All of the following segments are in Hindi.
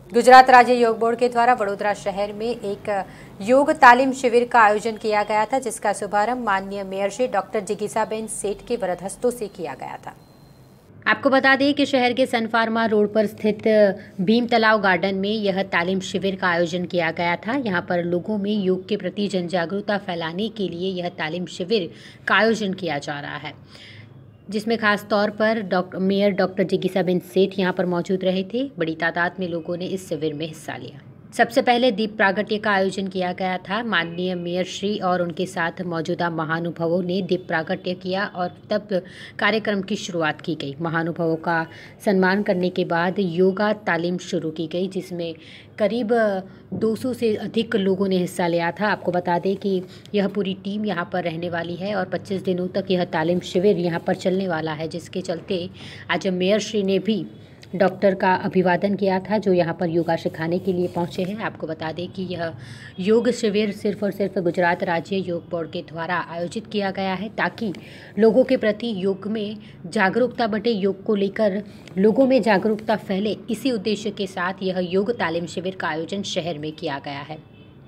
गुजरात राज्य योग बोर्ड के द्वारा वडोदरा शहर में एक योग तालीम शिविर का आयोजन किया गया था, जिसका शुभारंभ माननीय मेयर श्री डॉक्टर जिगीसाबेन सेठ के वरद हस्तों से किया गया था। आपको बता दें कि शहर के सन फार्मा रोड पर स्थित भीम तालाब गार्डन में यह तालीम शिविर का आयोजन किया गया था। यहां पर लोगों में योग के प्रति जनजागरूकता फैलाने के लिए यह तालीम शिविर का आयोजन किया जा रहा है, जिसमें खास तौर पर मेयर डॉक्टर जिगीसाबेन सेठ यहां पर मौजूद रहे थे। बड़ी तादाद में लोगों ने इस शिविर में हिस्सा लिया। सबसे पहले दीप प्रागट्य का आयोजन किया गया था। माननीय मेयर श्री और उनके साथ मौजूदा महानुभावों ने दीप प्रागट्य किया और तब कार्यक्रम की शुरुआत की गई। महानुभावों का सम्मान करने के बाद योगा तालीम शुरू की गई, जिसमें करीब 200 से अधिक लोगों ने हिस्सा लिया था। आपको बता दें कि यह पूरी टीम यहाँ पर रहने वाली है और 25 दिनों तक यह तालीम शिविर यहाँ पर चलने वाला है, जिसके चलते आज मेयर श्री ने भी डॉक्टर का अभिवादन किया था, जो यहाँ पर योगा सिखाने के लिए पहुँचे हैं। आपको बता दें कि यह योग शिविर सिर्फ और सिर्फ गुजरात राज्य योग बोर्ड के द्वारा आयोजित किया गया है, ताकि लोगों के प्रति योग में जागरूकता बढ़े, योग को लेकर लोगों में जागरूकता फैले। इसी उद्देश्य के साथ यह योग तालीम शिविर का आयोजन शहर में किया गया है।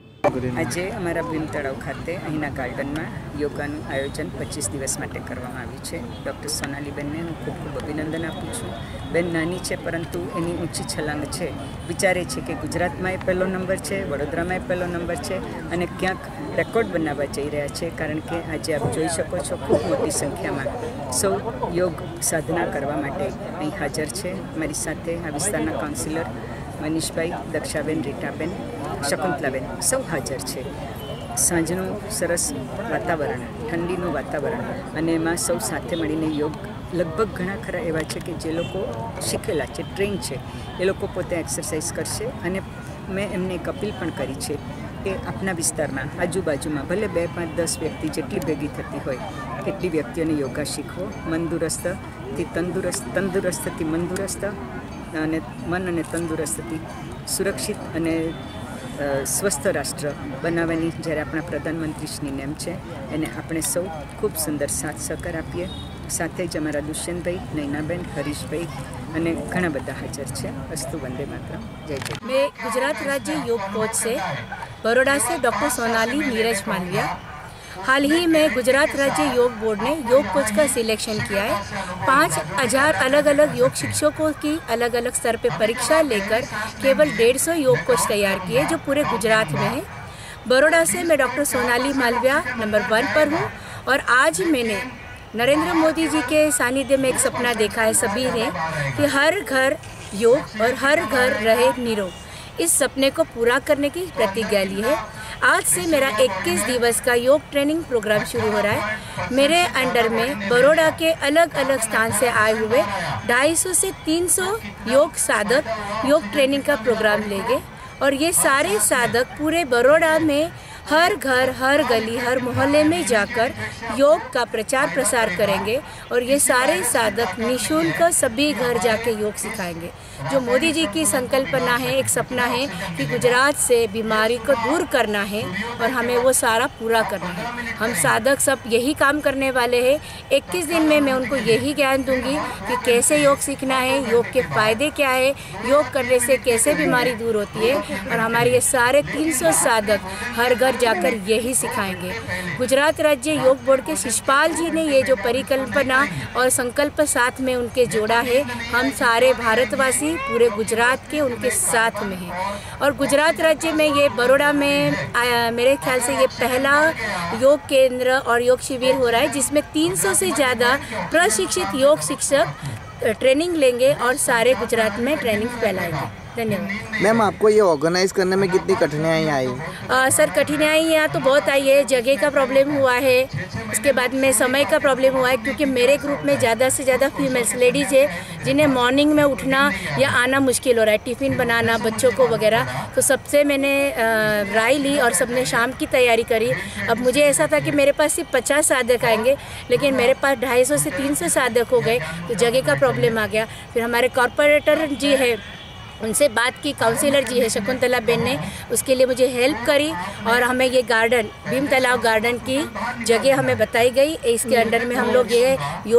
આજે અમારા ભીમ તળાવ ખાતે અહીંના ગાર્ડનમાં યોગાનું આયોજન 25 દિવસ માટે કરવામાં આવ્યું છે। ડૉક્ટર સોનાલીબેનને હું ખૂબ ખૂબ અભિનંદન આપું છું। બેન નાની છે, પરંતુ એની ઊંચી છલાંગ છે। વિચારે છે કે ગુજરાતમાં પહેલો નંબર છે, વડોદરામાં પહેલો નંબર છે અને ક્યાંક રેકોર્ડ બનાવવા જઈ રહ્યા છે, કારણ કે આજે આપ જોઈ શકો છો ખૂબ મોટી સંખ્યામાં સૌ યોગ સાધના કરવા માટે અહીં હાજર છે। મારી સાથે આ વિસ્તારના કાઉન્સિલર મનીષભાઈ, દક્ષાબેન, રીટાબેન, શકુંતલાબેન સૌ હાજર છે। સાંજનું સરસ વાતાવરણ, ઠંડીનું વાતાવરણ અને એમાં સૌ સાથે મળીને યોગ લગભગ ઘણા ખરા એવા છે કે જે લોકો શીખેલા છે, ટ્રેન છે, એ લોકો પોતે એક્સરસાઇઝ કરશે। અને મેં એમને એક અપીલ પણ કરી છે કે આપના વિસ્તારમાં આજુબાજુમાં ભલે 2, 5, 10 વ્યક્તિ જેટલી ભેગી થતી હોય એટલી વ્યક્તિઓને યોગા શીખવો। તંદુરસ્તથી મંદુરસ્ત અને મન અને તંદુરસ્તથી સુરક્ષિત અને સ્વસ્થ રાષ્ટ્ર બનાવવાની જ્યારે આપણા પ્રધાનમંત્રીશ્રીની નેમ છે, એને આપણે સૌ ખૂબ સુંદર સાથ સહકાર આપીએ। સાથે જ અમારા દુષ્યંતભાઈ, નૈનાબેન, હરીશભાઈ અને ઘણા બધા હાજર છે। અસ્તુ વંદે માતરમ, જય જય। मैं गुजरात राज्य योग कोच से बड़ौदा से डॉक्टर सोनाली नीरज मालविया। हाल ही में गुजरात राज्य योग बोर्ड ने योग कोच का सिलेक्शन किया है। 5000 अलग अलग योग शिक्षकों की अलग अलग स्तर पे परीक्षा लेकर केवल 150 योग कोच तैयार किए, जो पूरे गुजरात में है। बड़ौदा से मैं डॉक्टर सोनाली मालविया नंबर 1 पर हूँ और आज मैंने नरेंद्र मोदी जी के सानिध्य में एक सपना देखा है सभी ने कि हर घर योग और हर घर रहे निरोग। इस सपने को पूरा करने की प्रतिज्ञा ली है। आज से मेरा 21 दिवस का योग ट्रेनिंग प्रोग्राम शुरू हो रहा है। मेरे अंडर में बड़ौदा के अलग अलग स्थान से आए हुए 250 से 300 योग साधक योग ट्रेनिंग का प्रोग्राम लेंगे और ये सारे साधक पूरे बड़ौदा में हर घर, हर गली, हर मोहल्ले में जाकर योग का प्रचार प्रसार करेंगे और ये सारे साधक निःशुल्क सभी घर जाके योग सिखाएंगे। जो मोदी जी की संकल्पना है, एक सपना है कि गुजरात से बीमारी को दूर करना है और हमें वो सारा पूरा करना है। हम साधक सब यही काम करने वाले हैं। 21 दिन में मैं उनको यही ज्ञान दूंगी कि कैसे योग सीखना है, योग के फ़ायदे क्या है, योग करने से कैसे बीमारी दूर होती है, और हमारे ये सारे 300 साधक हर घर जाकर यही सिखाएंगे। गुजरात राज्य योग बोर्ड के शिषपाल जी ने ये जो परिकल्पना और संकल्प साथ में उनके जोड़ा है, हम सारे भारतवासी पूरे गुजरात के उनके साथ में हैं। और गुजरात राज्य में ये बड़ौदा में मेरे ख्याल से ये पहला योग केंद्र और योग शिविर हो रहा है, जिसमें 300 से ज़्यादा प्रशिक्षित योग शिक्षक ट्रेनिंग लेंगे और सारे गुजरात में ट्रेनिंग फैलाएंगे। धन्यवाद। मैम, आपको ये ऑर्गेनाइज करने में कितनी कठिनाई आई? सर, कठिनाई यहाँ तो बहुत आई है। जगह का प्रॉब्लम हुआ है, उसके बाद में समय का प्रॉब्लम हुआ है, क्योंकि मेरे ग्रुप में ज़्यादा से ज़्यादा फीमेल्स लेडीज़ है जिन्हें मॉर्निंग में उठना या आना मुश्किल हो रहा है, टिफ़िन बनाना बच्चों को वगैरह। तो सबसे मैंने राय ली और सबने शाम की तैयारी करी। अब मुझे ऐसा था कि मेरे पास सिर्फ 50 साधक आएंगे, लेकिन मेरे पास 250 से 300 साधक हो गए, तो जगह का प्रॉब्लम आ गया। फिर हमारे कॉरपोरेटर जी है, उनसे बात की, काउंसिलर जी है शकुंतला बेन ने, उसके लिए मुझे हेल्प करी और हमें ये गार्डन, भीम तालाब गार्डन की जगह हमें बताई गई। इसके अंडर में हम लोग ये योग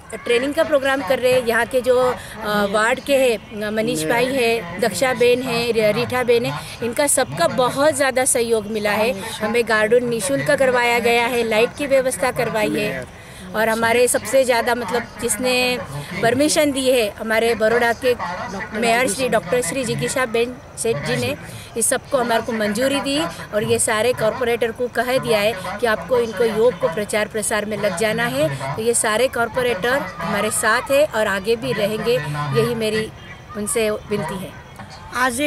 ट्रेनिंग का प्रोग्राम कर रहे हैं। यहाँ के जो वार्ड के हैं, मनीष भाई है, दक्षा बेन है, रीठा बेन है, इनका सबका बहुत ज़्यादा सहयोग मिला है। हमें गार्डन निःशुल्क करवाया गया है, लाइट की व्यवस्था करवाई है, और हमारे सबसे ज़्यादा मतलब जिसने परमिशन दी है हमारे बड़ौदा के मेयर श्री डॉक्टर श्री जिगीशा बेन सेठ जी ने इस सबको हमारे को मंजूरी दी, और ये सारे कॉरपोरेटर को कह दिया है कि आपको इनको योग को प्रचार प्रसार में लग जाना है। तो ये सारे कॉरपोरेटर हमारे साथ है और आगे भी रहेंगे, यही मेरी उनसे विनती है। आज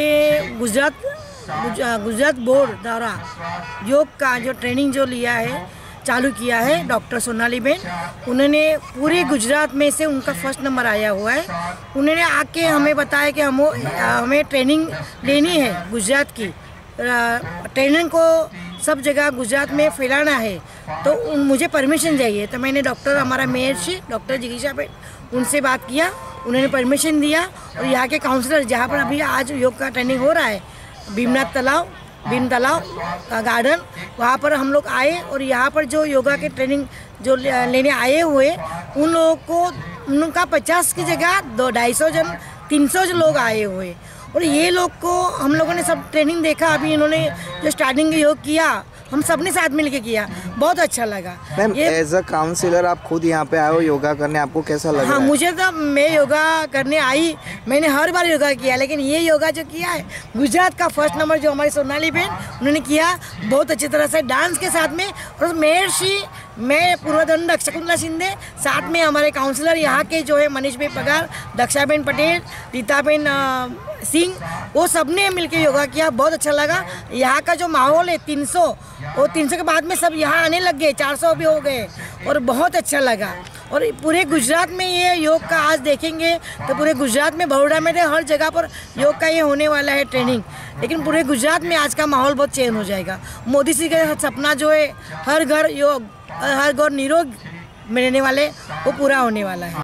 गुजरात बोर्ड द्वारा योग का जो ट्रेनिंग जो लिया है, चालू किया है डॉक्टर सोनाली बेन, उन्होंने पूरे गुजरात में से उनका फर्स्ट नंबर आया हुआ है। उन्होंने आके हमें बताया कि हमें ट्रेनिंग लेनी है गुजरात की, ट्रेनिंग को सब जगह गुजरात में फैलाना है, तो मुझे परमिशन चाहिए। तो मैंने हमारा मेयर श्री डॉक्टर जिगीशा बेन उनसे बात किया, उन्होंने परमिशन दिया, और यहाँ के काउंसलर जहाँ पर अभी आज योग का ट्रेनिंग हो रहा है, भीम तालाब गार्डन, वहाँ पर हम लोग आए, और यहाँ पर जो योगा के ट्रेनिंग जो लेने आए हुए उन लोगों को, उनका 50 की जगह 250 जन 300 लोग आए हुए, और ये लोग को हम लोगों ने सब ट्रेनिंग देखा। अभी इन्होंने जो स्टार्टिंग योग किया, हम सब ने साथ मिलके किया, बहुत अच्छा लगा। मैम, एज अ काउंसलर आप खुद यहाँ पे आए हो योगा करने, आपको कैसा लगा? हाँ, मुझे तो, मैं योगा करने आई, मैंने हर बार योगा किया, लेकिन ये योगा जो किया है गुजरात का फर्स्ट नंबर जो हमारी सोनाली बेन उन्होंने किया, बहुत अच्छी तरह से डांस के साथ में, और मेयर श्री, मैं पूर्वदंडक शकुंतला शिंदे, साथ में हमारे काउंसलर यहाँ के जो है मनीष भाई पगार, दक्षाबेन पटेल, रीताबेन सिंह, वो सब ने मिलकर योगा किया, बहुत अच्छा लगा। यहाँ का जो माहौल है 300, वो 300 के बाद में सब यहाँ आने लग गए, 400 भी हो गए, और बहुत अच्छा लगा। और पूरे गुजरात में ये योग का आज देखेंगे तो पूरे गुजरात में, बड़ौदा में तो हर जगह पर योग का ये होने वाला है ट्रेनिंग, लेकिन पूरे गुजरात में आज का माहौल बहुत चेंज हो जाएगा। मोदी जी का सपना जो है हर घर योग, हर घर निरोग में रहने वाले, वो पूरा होने वाला है।